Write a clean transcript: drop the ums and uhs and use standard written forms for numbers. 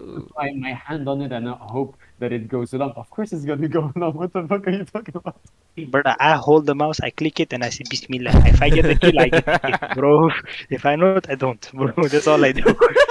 try my hand on it and hope that it goes along. Of course it's gonna go along. What the fuck are you talking about? But I hold the mouse, I click it, and I say Bismillah. If I get the kill, I get the kill, bro. If I not, I don't, bro. That's all I do.